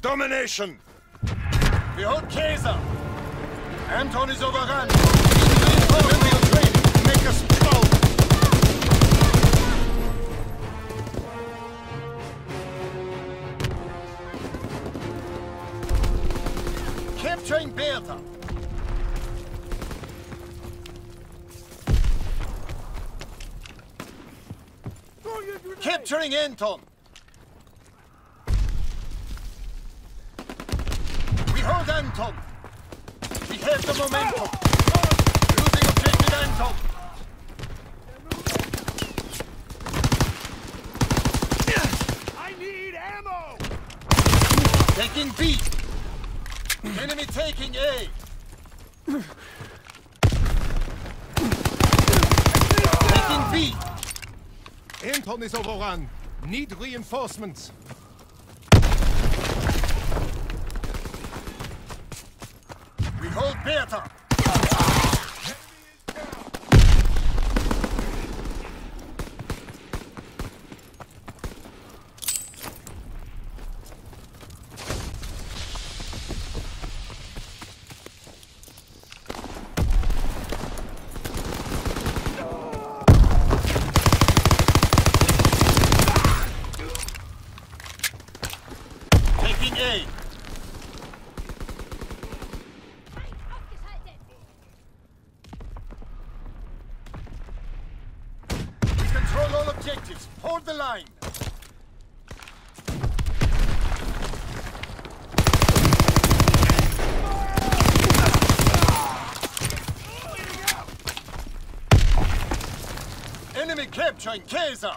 Domination! Behold Kaiser! Anton is overrun! Reinforcement training! Make us proud! Capturing Bertha! Capturing Anton! We hold Anton! We have the momentum! Losing objective Anton! I need ammo! Taking B! Enemy taking A! Taking B! Anton is overrun. Need reinforcements. We hold Bertha! Taking A! We control all objectives. Hold the line. Enemy capturing Kaiser.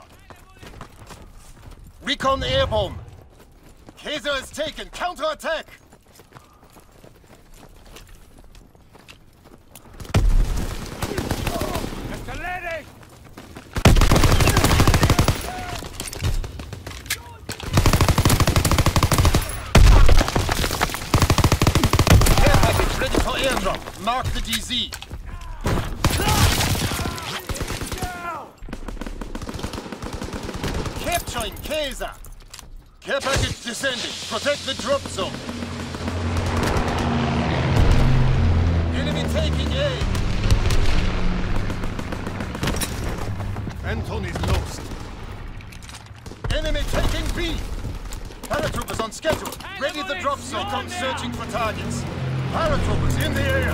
Recon airborne. Kaiser is taken. Counterattack. Escalating! Care package ready for airdrop. Mark the GZ. Capturing Kaiser. Care package descending. Protect the drop zone. Enemy taking A. Anton is lost. Enemy taking B. Paratroopers on schedule. Ready the drop zone. Recon searching for targets. Paratroopers in the air.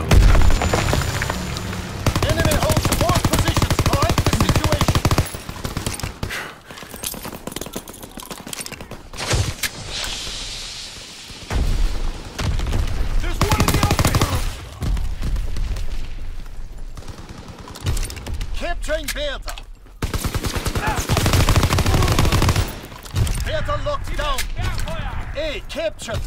Enemy holds four positions. Correct the situation. There's one in the open! Capturing Bertha. Bertha locked down. A captured.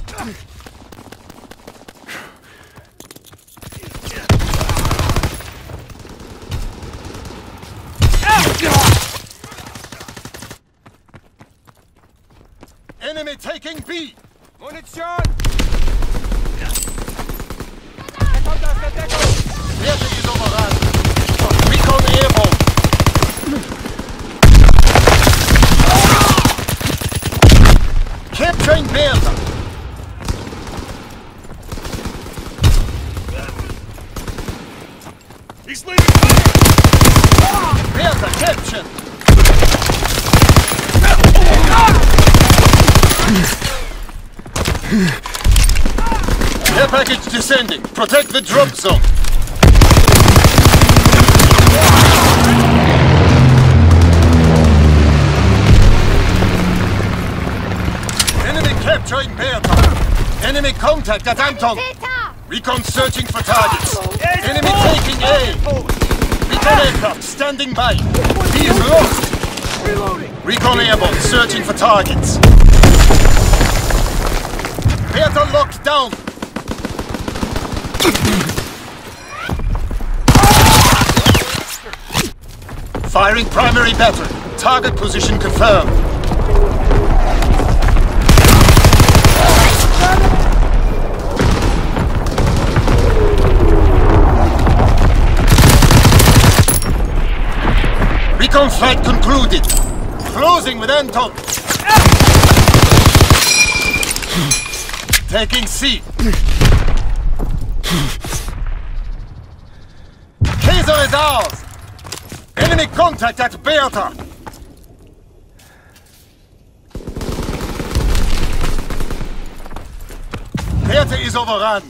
Enemy taking B. Munition! Da kommt aus der Deckung! Bertha is overrun. Recon airborne. Capturing Bertha. He's leaving! Bertha captured. Care package descending. Protect the drop zone. Enemy capturing Bertha. Enemy contact at Anton. Recon searching for targets. Enemy taking A. Recon aircraft standing by. He is lost. Reloading! Recon airborne searching for targets. Bertha locked down. Firing primary battery. Target position confirmed. Recon flight concluded. Closing with Anton. Taking C. Kaiser is ours! Enemy contact at Bertha! Bertha is overrun.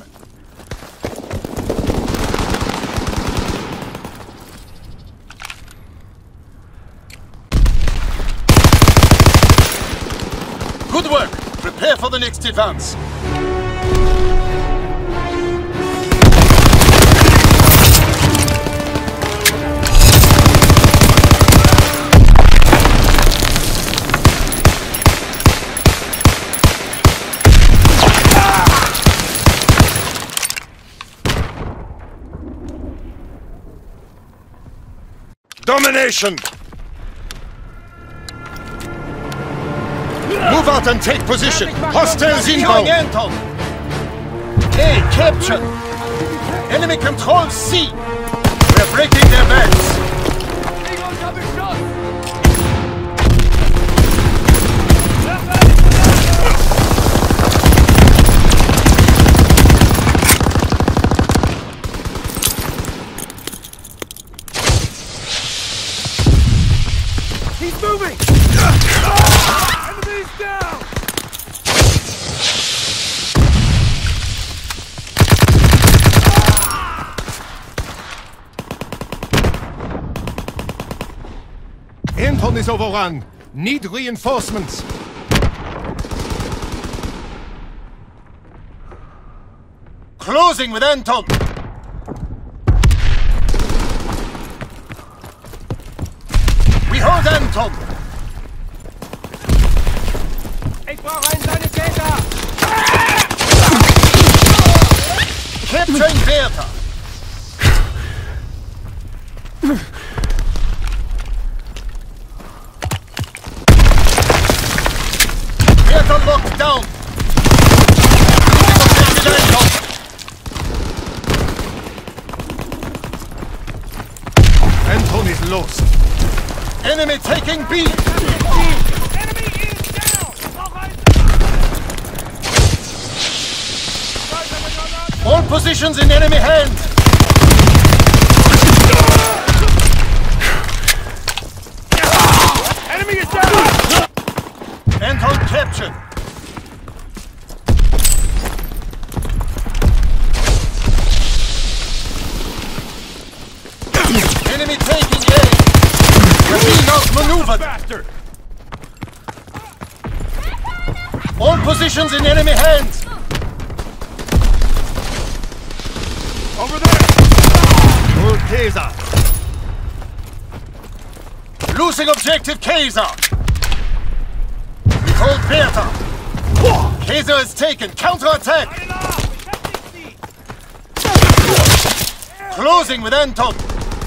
Good work! Prepare for the next advance. Domination! Move out and take position! Hostiles inbound! Anton! A, capture! Enemy controls C! We're breaking their backs! He's moving! Enemies down! Anton is overrun. Need reinforcements. Closing with Anton! We hold Anton! Ich brauche einen Sanitäter! Capturing Bertha! Bertha locked down! Anton is lost. Enemy taking B! Enemy is down! All positions in enemy hands! Enemy is down! Anton captured! Enemy taking A! We're being outmaneuvered! Bastard! All positions in enemy hands! Over there! Hold Kaiser. Losing objective Kaiser! We hold Bertha! Kaiser is taken! Counter-attack! Closing with Anton!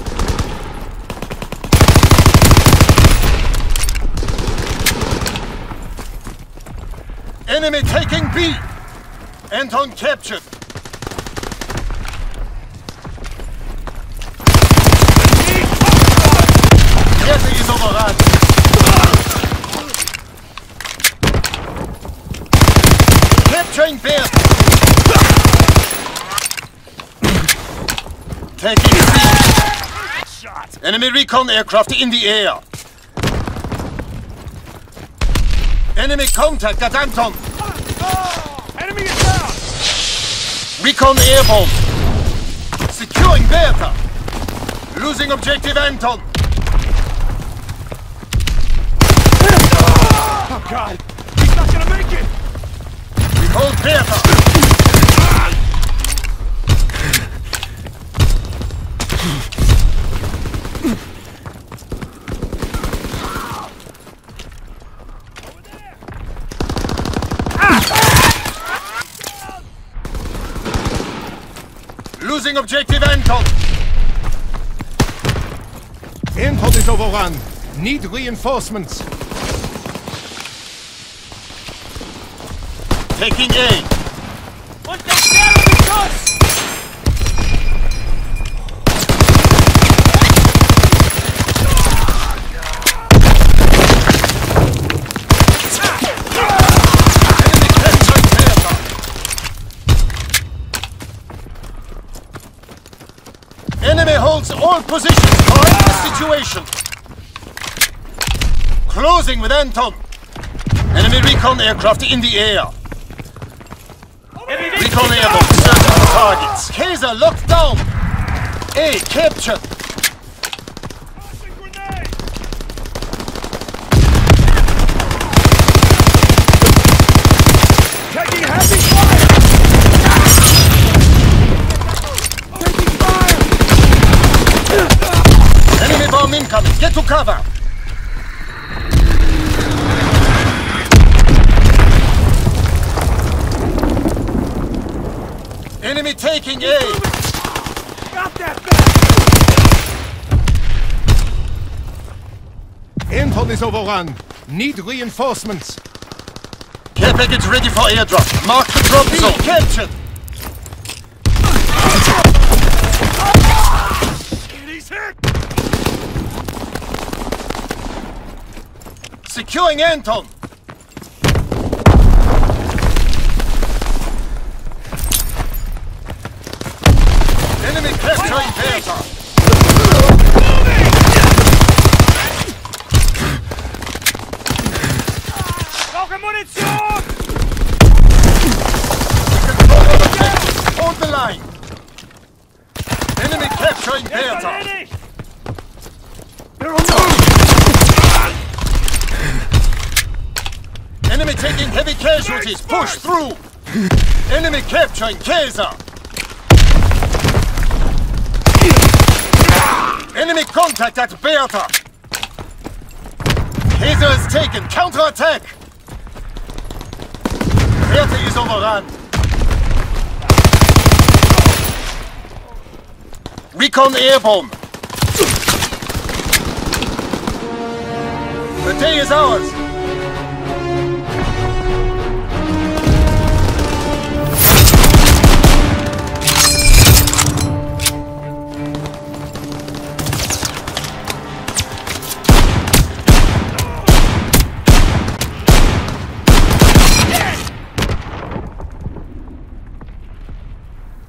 Enemy taking B! Anton captured! Bertha is overrun! Capturing Bertha! Taking C! Enemy recon aircraft in the air! Enemy contact at Anton! Enemy is down! Recon airborne! Securing Bertha! Losing objective Anton! Oh God! He's not gonna make it! We hold Bertha! Losing objective Anton! Anton is overrun. Need reinforcements. Taking A! Und der schwere Beschuss! Enemy capturing Bertha! Enemy holds all positions. Fight the situation. Closing with Anton. Enemy recon aircraft in the air. Recon airborne searching for targets. Kaiser locked down. A captured. Taking heavy fire! Taking fire! Enemy bomb incoming. Get to cover. Enemy taking A. Got that back! Anton is overrun. Need reinforcements. Care package ready for airdrop. Mark the drop zone. Captured. He's hit! Securing Anton. Enemy capturing Delta. Brauche Munition! Hold the line. Enemy capturing Delta. Erledigt! Enemy taking heavy casualties. Push through. Enemy capturing Kaiser. Enemy contact at Bertha. Kaiser is taken. Counter-attack. Bertha is overrun. Recon airborne. The day is ours.